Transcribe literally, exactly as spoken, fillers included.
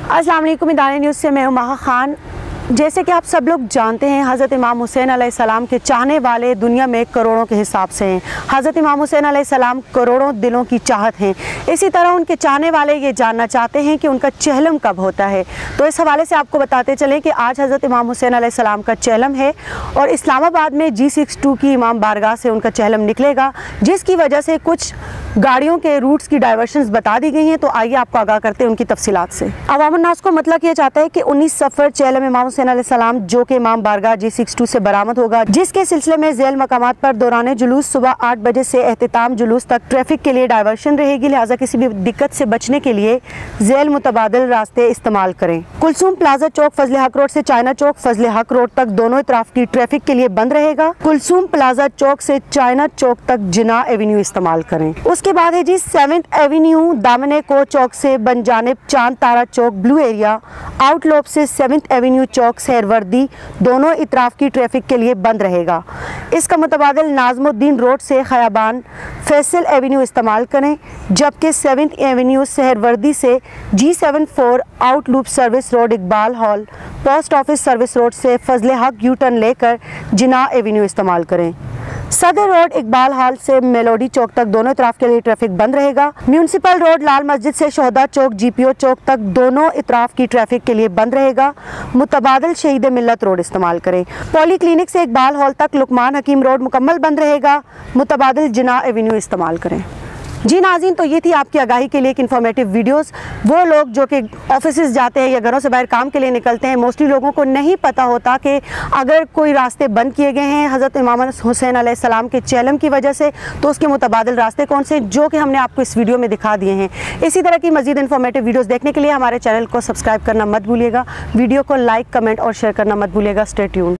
अस्सलाम वालेकुम, इदारे न्यूज़ से मैं हूं महा खान। जैसे कि आप सब लोग जानते हैं, हज़रत इमाम हुसैन अलैहिस्सलाम के चाहने वाले दुनिया में करोड़ों के हिसाब से हैं। हज़रत इमाम हुसैन अलैहिस्सलाम करोड़ों दिलों की चाहत हैं। इसी तरह उनके चाहने वाले ये जानना चाहते हैं कि उनका चहलम कब होता है। तो इस हवाले से आपको बताते चलें कि आज हज़रत इमाम हुसैन अलैहिस्सलाम का चहलम है और इस्लामाबाद में जी सिक्स टू की इमाम बारगाह से उनका चहलम निकलेगा, जिसकी वजह से कुछ गाड़ियों के रूट्स की डाइवर्शंस बता दी गई हैं। तो आइए आपको आगाह करते हैं उनकी तफसीलात से। अवामुन्नास को मतलब किया जाता है कि उन्नीस सफ़र चहलम इमाम हुसैन अलैहिस्सलाम जो कि इमाम बारगाह जी सिक्स टू से बरामद होगा, जिसके सिलसिले में ज़ैल मकामात पर दौरान जुलूस सुबह आठ बजे से एहतिताम जुलूस तक ट्रैफिक के लिए डाइवर्शन रहेगी। लिहाजा किसी भी दिक्कत से बचने के लिए ज़ैल मुतबादिल रास्ते इस्तेमाल करें। कुलसूम प्लाजा चौक फजल हक रोड से चाइना चौक फजल हक रोड तक दोनों तरफ की ट्रैफिक के लिए बंद रहेगा। कुलसूम प्लाजा चौक से चाइना चौक तक जिना एवेन्यू इस्तेमाल करें। उसके बाद है जी सेवंथ एवेन्यू दामने को चौक से बनजानिब चांद तारा चौक ब्लू एरिया, आउटलोप से सेवंथ एवेन्यू चौक सहरवर्दी दोनों इतराफ की ट्रैफिक के लिए बंद रहेगा। इसका मुतबादिल नाज़मुद्दीन रोड से खयाबान फैसल एवेन्यू इस्तेमाल करें, जबकि सेवंथ एवेन्यू सहरवर्दी से G seven four outer loop service road Iqbal hall post office service road से फजल हक यू टर्न लेकर जिना एवेन्यू इस्तेमाल करें। सदर रोड इकबाल हॉल से मेलोडी चौक तक दोनों तरफ के लिए ट्रैफिक बंद रहेगा। म्यूनसिपल रोड लाल मस्जिद से शोहदा चौक जीपीओ चौक तक दोनों इतराफ की ट्रैफिक के लिए बंद रहेगा। मुतबादिल शहीद मिल्लत रोड इस्तेमाल करें। पॉली क्लिनिक से इकबाल हॉल तक लुकमान हकीम रोड मुकम्मल बंद रहेगा। मुतबादिल जिना एवेन्यू इस्तेमाल करें। जी नाज़रीन, तो ये थी आपकी आगाही के लिए एक इन्फॉर्मेटिव वीडियोस। वो लोग जो कि ऑफिसेज जाते हैं या घरों से बाहर काम के लिए निकलते हैं, मोस्टली लोगों को नहीं पता होता कि अगर कोई रास्ते बंद किए गए हैं हज़रत इमाम हुसैन अलैहिस्सलाम के चहलम की वजह से, तो उसके मुतबादिल रास्ते कौन से, जो कि हमने आपको इस वीडियो में दिखा दिए हैं। इसी तरह की मज़ीद इन्फॉर्मेटिव वीडियोज़ देखने के लिए हमारे चैनल को सब्सक्राइब करना मत भूलिएगा। वीडियो को लाइक, कमेंट और शेयर करना मत भूलिएगा। Stay tuned.